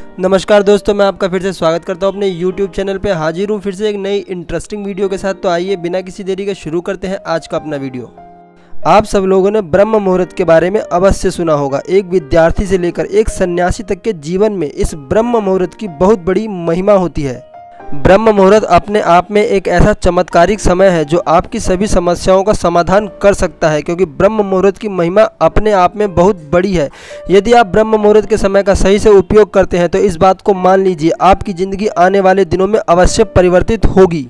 नमस्कार दोस्तों, मैं आपका फिर से स्वागत करता हूं अपने YouTube चैनल पे। हाजिर हूं फिर से एक नई इंटरेस्टिंग वीडियो के साथ। तो आइए बिना किसी देरी के शुरू करते हैं आज का अपना वीडियो। आप सब लोगों ने ब्रह्म मुहूर्त के बारे में अवश्य सुना होगा। एक विद्यार्थी से लेकर एक सन्यासी तक के जीवन में इस ब्रह्म मुहूर्त की बहुत बड़ी महिमा होती है। ब्रह्म मुहूर्त अपने आप में एक ऐसा चमत्कारिक समय है जो आपकी सभी समस्याओं का समाधान कर सकता है, क्योंकि ब्रह्म मुहूर्त की महिमा अपने आप में बहुत बड़ी है। यदि आप ब्रह्म मुहूर्त के समय का सही से उपयोग करते हैं तो इस बात को मान लीजिए, आपकी ज़िंदगी आने वाले दिनों में अवश्य परिवर्तित होगी।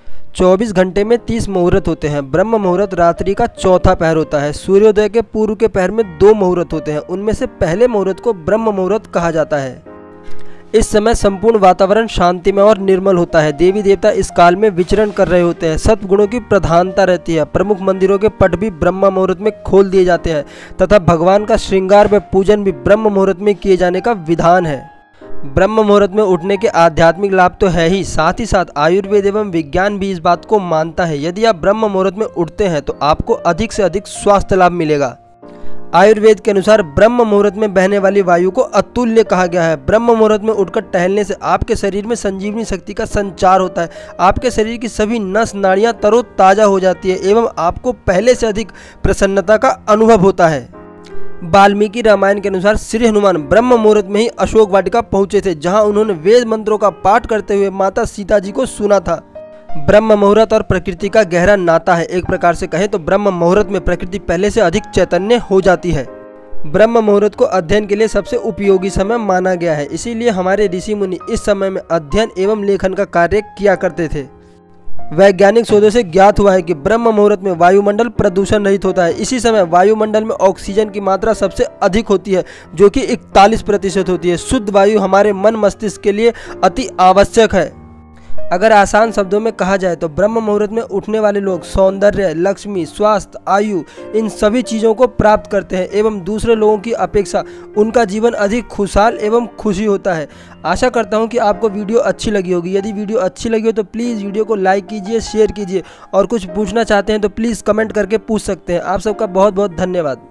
24 घंटे में 30 मुहूर्त होते हैं। ब्रह्म मुहूर्त रात्रि का चौथा पहर होता है। सूर्योदय के पूर्व के पहर में 2 मुहूर्त होते हैं। उनमें से पहले मुहूर्त को ब्रह्म मुहूर्त कहा जाता है। इस समय संपूर्ण वातावरण शांतिमय और निर्मल होता है। देवी देवता इस काल में विचरण कर रहे होते हैं। सत्गुणों की प्रधानता रहती है। प्रमुख मंदिरों के पट भी ब्रह्म मुहूर्त में खोल दिए जाते हैं तथा भगवान का श्रृंगार व पूजन भी ब्रह्म मुहूर्त में किए जाने का विधान है। ब्रह्म मुहूर्त में उठने के आध्यात्मिक लाभ तो है ही साथ आयुर्वेद एवं विज्ञान भी इस बात को मानता है। यदि आप ब्रह्म मुहूर्त में उठते हैं तो आपको अधिक से अधिक स्वास्थ्य लाभ मिलेगा। आयुर्वेद के अनुसार ब्रह्म मुहूर्त में बहने वाली वायु को अतुल्य कहा गया है। ब्रह्म मुहूर्त में उठकर टहलने से आपके शरीर में संजीवनी शक्ति का संचार होता है। आपके शरीर की सभी नस नाड़ियां तरोताजा हो जाती है एवं आपको पहले से अधिक प्रसन्नता का अनुभव होता है। वाल्मीकि रामायण के अनुसार श्री हनुमान ब्रह्म मुहूर्त में ही अशोक वाटिका पहुंचे थे, जहां उन्होंने वेद मंत्रों का पाठ करते हुए माता सीता जी को सुना था। ब्रह्म मुहूर्त और प्रकृति का गहरा नाता है। एक प्रकार से कहें तो ब्रह्म मुहूर्त में प्रकृति पहले से अधिक चैतन्य हो जाती है। ब्रह्म मुहूर्त को अध्ययन के लिए सबसे उपयोगी समय माना गया है। इसीलिए हमारे ऋषि मुनि इस समय में अध्ययन एवं लेखन का कार्य किया करते थे। वैज्ञानिक शोधों से ज्ञात हुआ है कि ब्रह्म मुहूर्त में वायुमंडल प्रदूषण रहित होता है। इसी समय वायुमंडल में ऑक्सीजन की मात्रा सबसे अधिक होती है, जो कि 41% होती है। शुद्ध वायु हमारे मन मस्तिष्क के लिए अति आवश्यक है। अगर आसान शब्दों में कहा जाए तो ब्रह्म मुहूर्त में उठने वाले लोग सौंदर्य, लक्ष्मी, स्वास्थ्य, आयु, इन सभी चीज़ों को प्राप्त करते हैं एवं दूसरे लोगों की अपेक्षा उनका जीवन अधिक खुशहाल एवं खुशी होता है। आशा करता हूं कि आपको वीडियो अच्छी लगी होगी। यदि वीडियो अच्छी लगी हो तो प्लीज़ वीडियो को लाइक कीजिए, शेयर कीजिए और कुछ पूछना चाहते हैं तो प्लीज़ कमेंट करके पूछ सकते हैं। आप सबका बहुत बहुत धन्यवाद।